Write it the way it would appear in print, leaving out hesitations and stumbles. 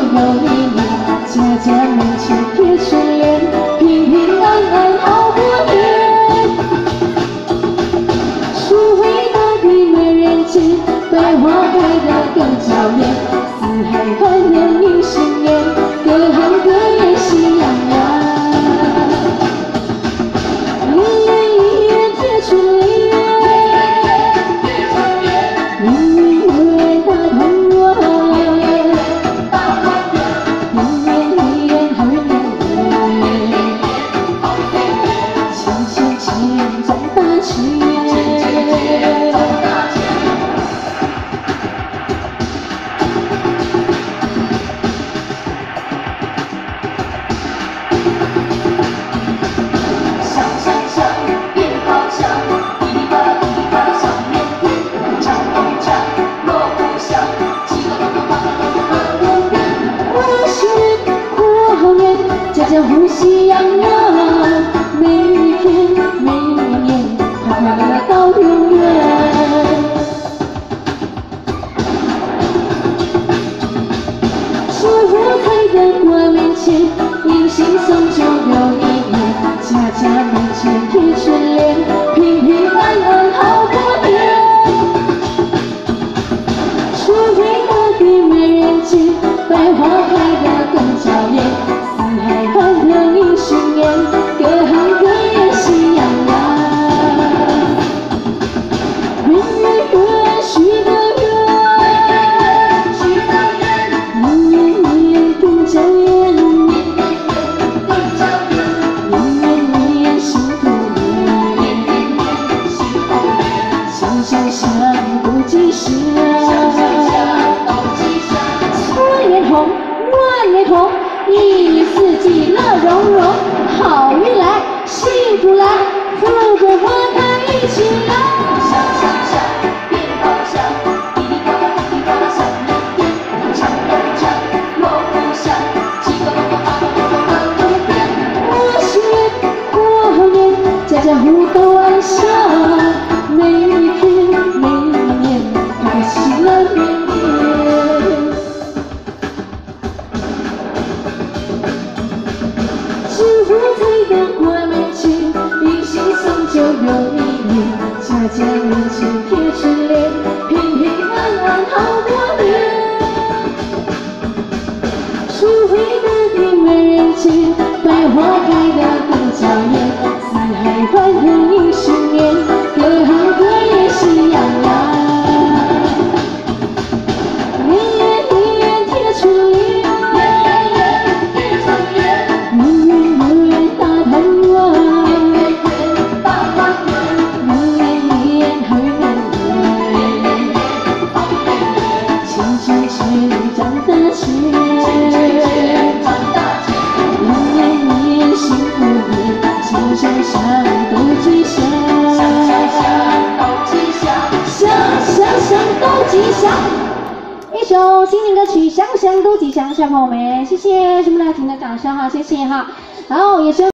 有你你，家家门前贴春联，平平安安好过年。初回大地美人间，百花开得更娇艳，四海欢乐迎新年，各行各业喜洋洋。 家欢喜洋洋，每一天每一年，快乐到永远。祝福彩灯挂面前，迎新送旧又一年，家家门前贴春联，平平安安好过年。初回大地美人间，百花开得更娇艳。 欢乐迎新年，各行各业喜洋洋。圆圆圆，许个愿，许个愿，年年年更娇艳，年年年更娇艳，年年年幸福年，年年年幸福年，想想想都吉祥，想想想都吉祥，春联红，万年红。 一年四季乐融融，好运来，幸福来，富贵花开一起来。响响响，鞭炮响，噼里啪啦噼里啪啦响连天，唱又唱，锣鼓响，七个八个八个八个八个变。过新年，过好年，家家户都安详，每一天每一年，开喜乐绵绵。 祝福彩灯挂面前，迎新送旧又一年，家家门前贴春联，平平安安好过年。初回大地美人间，百花开得更娇艳，四海欢乐迎新年，各行各业喜洋洋。年年年贴春联。 一首新年歌曲《香香都吉祥》，小朋友们，谢谢，是不是来听的掌声哈，谢谢哈，然后也是。